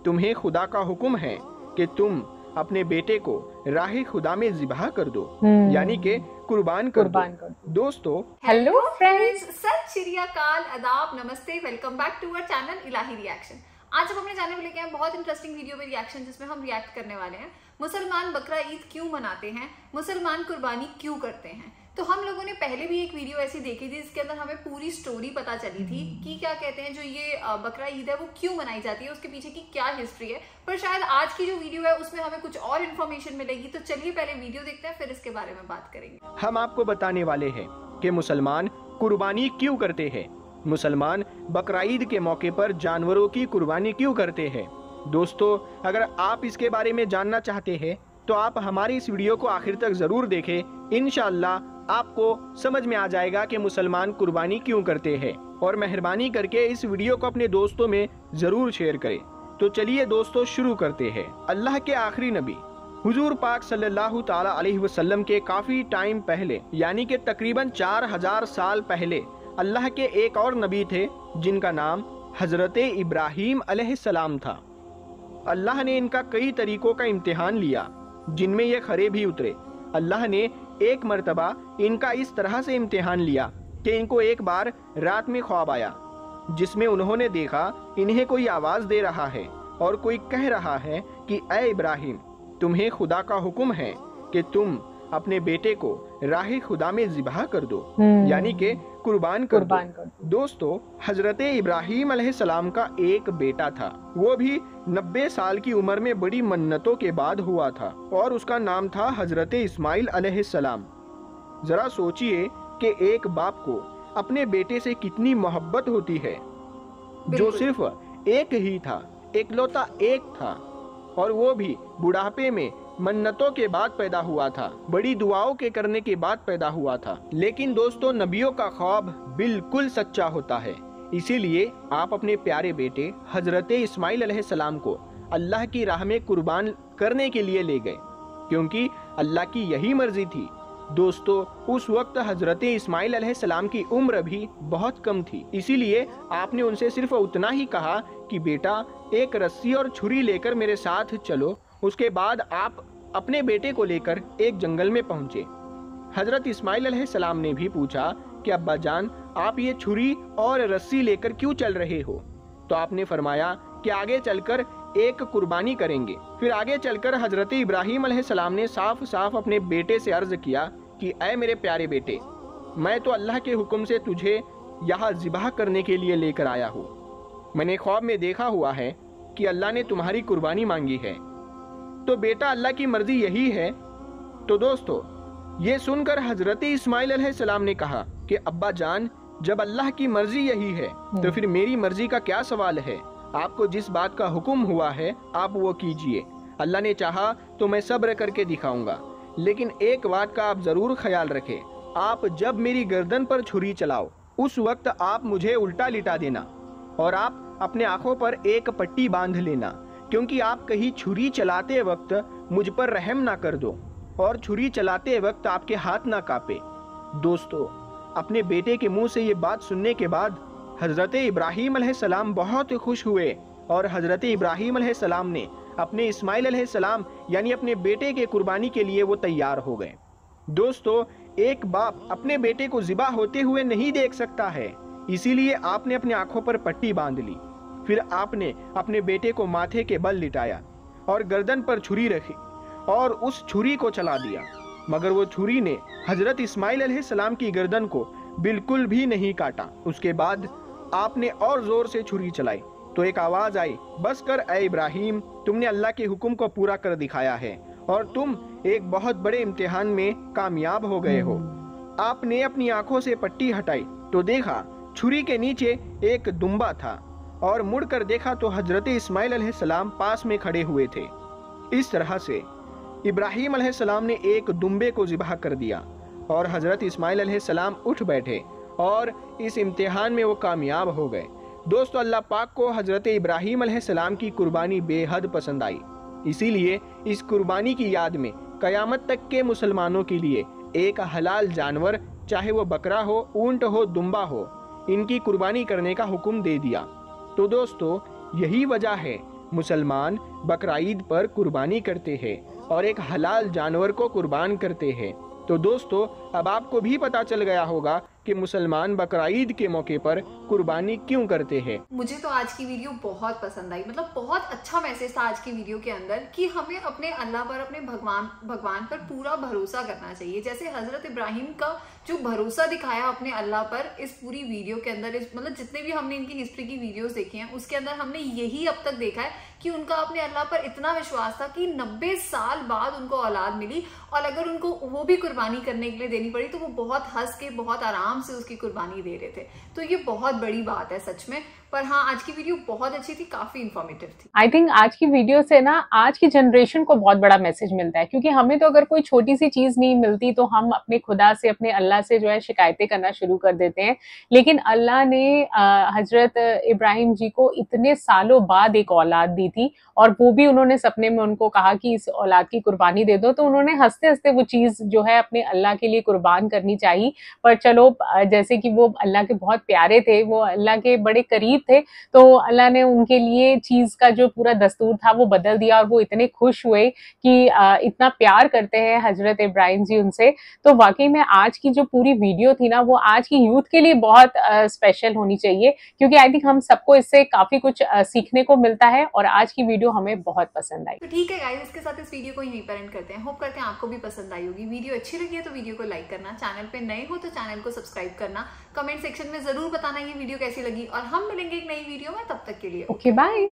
تمہیں خدا کا حکم ہے کہ تم اپنے بیٹے کو راہ خدا میں ذبح کر دو، یعنی کہ قربان کر دو۔ دوستو ہیلو فرینڈز، ست شری اکال، آداب، نمستے، welcome back to our channel Elahi re action. آج ہم اپنے چینل میں لے کے آئے بہت انٹرسٹنگ ویڈیو میں ریئیکشن، جس میں ہم ریئیکٹ کرنے والے ہیں مسلمان بقرہ عید کیوں مناتے ہیں، مسلمان قربانی کیوں کرتے ہیں۔ تو ہم لوگوں نے پہلے بھی ایک ویڈیو ایسی دیکھی تھی جس کے اندر ہمیں پوری سٹوری پتا چلی تھی کہ کیا کہتے ہیں جو یہ بقرہ عید ہے وہ کیوں منائی جاتی ہے، اس کے پیچھے کی کیا ہسٹری ہے۔ پر شاید آج کی جو ویڈیو ہے اس میں ہمیں کچھ اور انفارمیشن ملے گی، تو چلیے پہلے ویڈیو دیکھتے ہیں، پھر اس کے بارے میں بات کریں گے۔ ہم آپ کو بتانے والے ہیں کہ مسلمان قربانی کیوں کرتے ہیں، مسلمان بقرہ عید کے موقع پر جانوروں کی قربانی کیوں کرتے ہیں۔ دوستو اگر آپ اس کے بارے میں جاننا چاہتے ہیں تو آپ ہماری اس ویڈیو کو آخر تک ضرور دیکھیں، انشاءاللہ آپ کو سمجھ میں آ جائے گا کہ مسلمان قربانی کیوں کرتے ہیں، اور مہربانی کر کے اس ویڈیو کو اپنے دوستوں میں ضرور شیئر کریں۔ تو چلیے دوستو شروع کرتے ہیں۔ اللہ کے آخری نبی حضور پاک صلی اللہ تعالی علیہ وسلم کے کافی ٹائم پہلے، یعنی کہ تقریباً 4000 سال پہلے، اللہ کے ایک اور نبی تھے جن کا نام حضرت ابراہیم علیہ السلام تھا۔ اللہ نے ان کا کئی طریقوں کا امتحان لیا جن میں یہ کھرے بھی اترے۔ اللہ نے ایک مرتبہ ان کا اس طرح سے امتحان لیا کہ ان کو ایک بار رات میں خواب آیا جس میں انہوں نے دیکھا انہیں کوئی آواز دے رہا ہے اور کوئی کہہ رہا ہے کہ اے ابراہیم، تمہیں خدا کا حکم ہے کہ تم اپنے بیٹے کو راہ خدا میں ذبح کر دو، یعنی کہ قربان کر دو۔ دوستو حضرت ابراہیم علیہ السلام کا ایک بیٹا تھا، وہ بھی 90 سال کی عمر میں بڑی منتوں کے بعد ہوا تھا، اور اس کا نام تھا حضرت اسماعیل علیہ السلام۔ ذرا سوچئے کہ ایک باپ کو اپنے بیٹے سے کتنی محبت ہوتی ہے، جو صرف ایک ہی تھا، اکلوتا ایک تھا، اور وہ بھی بڑھاپے میں منتوں کے بعد پیدا ہوا تھا، بڑی دعاؤں کے کرنے کے بعد پیدا ہوا تھا۔ لیکن دوستو نبیوں کا خواب بالکل سچا ہوتا ہے، اسی لیے آپ اپنے پیارے بیٹے حضرت اسماعیل علیہ السلام کو اللہ کی راہ میں قربان کرنے کے لیے لے گئے، کیونکہ اللہ کی یہی مرضی تھی۔ دوستو اس وقت حضرت اسماعیل علیہ السلام کی عمر بھی بہت کم تھی، اسی لیے آپ نے ان سے صرف اتنا ہی کہا کہ بیٹا ایک رسی اور چھری لے کر میرے ساتھ چلو۔ اس کے بعد آپ اپنے بیٹے کو لے کر ایک جنگل میں پہنچے۔ حضرت اسماعیل علیہ السلام نے بھی پوچھا کہ ابا جان، آپ یہ چھری اور رسی لے کر کیوں چل رہے ہو؟ تو آپ نے فرمایا کہ آگے چل کر ایک قربانی کریں گے۔ پھر آگے چل کر حضرت ابراہیم علیہ السلام نے صاف صاف اپنے بیٹے سے عرض کیا کہ اے میرے پیارے بیٹے، میں تو اللہ کے حکم سے تجھے یہاں ذبح کرنے کے لیے لے کر آیا ہوں۔ میں نے خواب میں دیکھا ہوا ہے کہ اللہ نے تمہاری قربانی مانگی ہے، تو بیٹا اللہ کی مرضی یہی ہے۔ تو دوستو یہ سن کر حضرت اسماعیل علیہ السلام نے کہا کہ ابا جان، جب اللہ کی مرضی یہی ہے تو پھر میری مرضی کا کیا سوال ہے؟ آپ کو جس بات کا حکم ہوا ہے آپ وہ کیجئے، اللہ نے چاہا تو میں صبر کر کے دکھاؤں گا، لیکن ایک بات کا آپ ضرور خیال رکھیں، آپ جب میری گردن پر چھری چلاؤ اس وقت آپ مجھے الٹا لٹا دینا، اور آپ اپنے آنکھوں پر ایک پٹی باندھ لینا، کیونکہ آپ کہیں چھری چلاتے وقت مجھ پر رحم نہ کر دو اور چھری چلاتے وقت آپ کے ہاتھ نہ کانپے۔ دوستو اپنے بیٹے کے منہ سے یہ بات سننے کے بعد حضرت ابراہیم علیہ السلام بہت خوش ہوئے، اور حضرت ابراہیم علیہ السلام نے اپنے اسماعیل علیہ السلام یعنی اپنے بیٹے کے قربانی کے لیے وہ تیار ہو گئے۔ دوستو ایک باپ اپنے بیٹے کو ذبح ہوتے ہوئے نہیں دیکھ سکتا ہے، اسی لیے آپ نے اپنے آنکھوں پر پٹی باندھ لی۔ پھر آپ نے اپنے بیٹے کو ماتھے کے بل لٹایا اور گردن پر چھری رکھی اور اس چھری کو چلا دیا، مگر وہ چھری نے حضرت اسماعیل علیہ السلام کی گردن کو بالکل بھی نہیں کاٹا۔ اس کے بعد آپ نے اور زور سے چھری چلائی تو ایک آواز آئی، بس کر اے ابراہیم، تم نے اللہ کے حکم کو پورا کر دکھایا ہے اور تم ایک بہت بڑے امتحان میں کامیاب ہو گئے ہو۔ آپ نے اپنی آنکھوں سے پٹی ہٹائی تو دیکھا چھری کے نیچے ایک دمبا تھا، اور مڑ کر دیکھا تو حضرت اسماعیل علیہ السلام پاس میں کھڑے ہوئے تھے۔ اس طرح سے ابراہیم علیہ السلام نے ایک دمبے کو ذبح کر دیا، اور حضرت اسماعیل علیہ السلام اٹھ بیٹھے اور اس امتحان میں وہ کامیاب ہو گئے۔ دوستو اللہ پاک کو حضرت ابراہیم علیہ السلام کی قربانی بے حد پسند آئی، اسی لیے اس قربانی کی یاد میں قیامت تک کے مسلمانوں کے لیے ایک حلال جانور، چاہے وہ بکرا ہو، اونٹ ہو، دمبا ہو، ان کی قربانی کرنے کا حکم دے دیا۔ تو دوستو یہی وجہ ہے मुसलमान बकरीद पर कुर्बानी करते हैं और एक हलाल जानवर को कुर्बान करते हैं। तो दोस्तों, अब आपको भी पता चल गया होगा कि मुसलमान बकरीद के मौके पर कुर्बानी क्यों करते हैं। मुझे तो आज की वीडियो बहुत पसंद आई, मतलब बहुत अच्छा मैसेज था आज की वीडियो के अंदर कि हमें अपने अल्लाह पर, अपने भगवान पर पूरा भरोसा करना चाहिए। जैसे हजरत इब्राहिम का जो भरोसा दिखाया अपने अल्लाह पर इस पूरी वीडियो के अंदर, मतलब जितने भी हमने इनकी हिस्ट्री की वीडियोस देखी हैं उसके अंदर हमने यही अब तक देखा है कि उनका अपने अल्लाह पर इतना विश्वास था कि 90 साल बाद उनको औलाद मिली, और अगर उनको वो भी कुर्बानी करने के लिए देनी पड़ी तो वो बहुत हंस के, बहुत आराम से उसकी कुर्बानी दे रहे थे। तो ये बहुत बड़ी बात है सच में। पर हाँ, आज की वीडियो बहुत अच्छी थी, काफी इंफॉर्मेटिव थी। आई थिंक आज की वीडियो से ना आज की जनरेशन को बहुत बड़ा मैसेज मिलता है, क्योंकि हमें तो अगर कोई छोटी सी चीज नहीं मिलती तो हम अपने खुदा से, अपने अल्लाह से जो है शिकायतें करना शुरू कर देते हैं। लेकिन अल्लाह ने हजरत इब्राहिम जी को इतने सालों बाद एक औलाद दी थी, और वो भी उन्होंने सपने में उनको कहा कि इस औलाद की कुर्बानी दे दो, तो उन्होंने हंसते हंसते वो चीज जो है अपने अल्लाह के लिए कुर्बान करनी चाहिए। पर चलो, जैसे कि वो अल्लाह के बहुत प्यारे थे, वो अल्लाह के बड़े करीब थे, तो अल्लाह ने उनके लिए चीज का जो पूरा दस्तूर था वो बदल दिया, और वो इतने खुश हुए कि इतना प्यार करते हैं हजरत इब्राहिम जी उनसे। तो वाकई में आज की जो पूरी वीडियो थी ना, वो आज की यूथ के लिए बहुत स्पेशल होनी चाहिए, क्योंकि आई थिंक हम सबको इससे काफी कुछ सीखने को मिलता है, और आज की वीडियो हमें बहुत पसंद आई। तो ठीक है गाइस, इसके साथ इस वीडियो को यहीं पर एंड करते हैं। होप करते हैं आपको भी पसंद आई होगी। वीडियो अच्छी लगी है तो वीडियो को लाइक करना, चैनल पे नए हो तो चैनल को सब्सक्राइब करना, कमेंट सेक्शन में जरूर बताना ये वीडियो कैसी लगी, और हम मिलेंगे एक नई वीडियो में। तब तक के लिए ओके, बाय।